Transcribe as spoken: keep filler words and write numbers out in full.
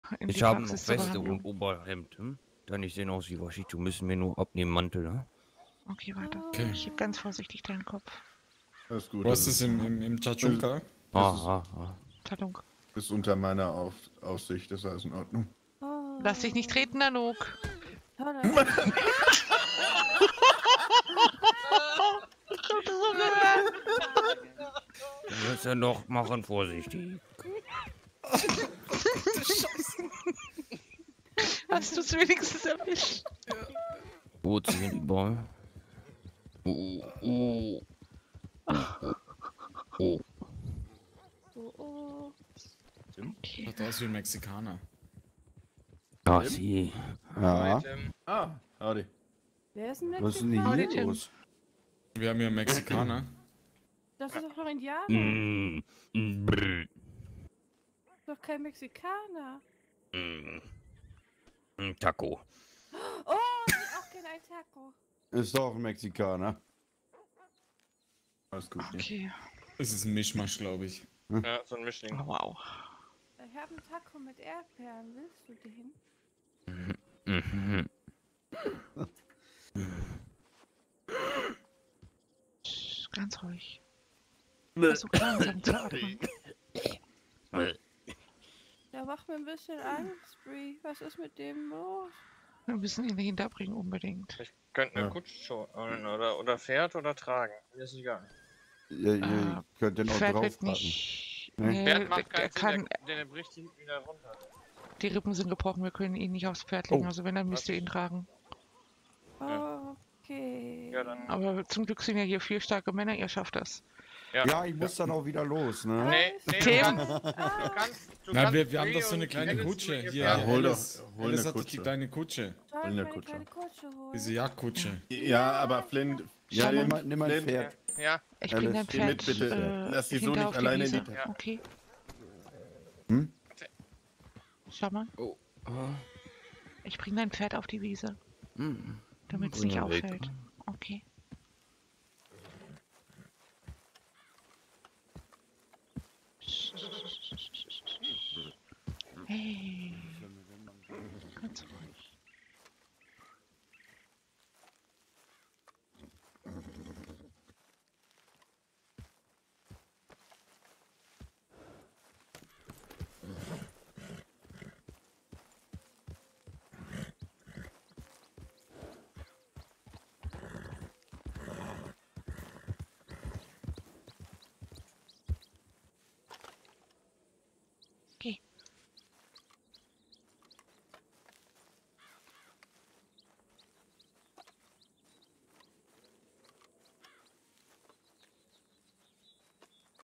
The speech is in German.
in Ich die habe noch Praxis zur Weste und Behandlung. Oberhemd. Hm? Dann nicht sehen aus wie Waschito. Müssen wir nur abnehmen, Mantel, ne? Okay, warte. Okay. Ich heb ganz vorsichtig deinen Kopf. Das ist gut. Was das ist im, im, im Tschatschunka? Das ist, Ah, ah, ah. Talung. ist unter meiner Auf Aussicht, das ist alles in Ordnung. Oh. Lass dich nicht treten, Nanook. Toller. Du willst ja noch machen, vorsichtig. Hast du es wenigstens erwischt? Wo ziehen die Ball? Oh, oh. Oh, oh. Oh, oh. Okay. Sieht aus wie ein Mexikaner. Ah, sie. Ja, Ah, howdy. Wer ist ein was ist denn Mexikaner? hier Tim. los? Wir haben hier einen Mexikaner. Das ist doch noch Indianer. Mm, mm, brr, Das ist doch kein Mexikaner. mm. Mm, Taco. Oh, ich hätte auch gerne ein Taco. Ist doch ein Mexikaner. Alles gut. hier. Okay. Das ist ein Mischmasch, glaube ich. Ja, so ein Mischling. Oh, wow. Ich habe einen Taco mit Erdbeeren. Willst du den? Mhm. Psst, ganz ruhig. Versuch langsam zu atmen. Der macht mir ein bisschen Angst, Bree. Was ist mit dem los? Wir müssen ihn hinterbringen, unbedingt. Ich könnte eine Ja. Kutsche holen oder, oder Pferd oder tragen. Mir ist egal. Ihr, ihr Ah, könnt den auch Pferd wird draufpacken. nicht. Nee. Nee, Pferd macht er keinen Sinn, kann. der, der bricht hinten wieder runter. Die Rippen sind gebrochen, wir können ihn nicht aufs Pferd legen. Oh. Also wenn, dann müsst ihr ihn tragen. Okay. Ja, dann. Aber zum Glück sind ja hier vier starke Männer, ihr schafft das. Ja, Ja, ich muss dann auch wieder los, ne? Nee, nee, du Tim? kannst, du kannst, du Na, kannst wir, wir haben Bree doch so eine und kleine Alice Kutsche. zu ihr Hier, Ja, fahren. hol doch- Alice, hol Alice eine hat doch die Kutsche. kleine Kutsche. Soll Hol ich eine meine Kutsche. kleine Kutsche holen? Diese Jagdkutsche. Ja, aber Flint, Ja, Flint, nimm mal, nimm mal ein Flint, Pferd. Ja, Ich bringe dein Alice, geh Pferd mit, bitte. äh, Lass sie so hinter nicht auf die alleine in die Wiese. Tasche. Okay. Hm? Schau mal, Oh. Ah. ich bringe dein Pferd auf die Wiese, Mm. damit es Bring nicht ihn weg. auffällt. Okay. Hey. Ganz ruhig.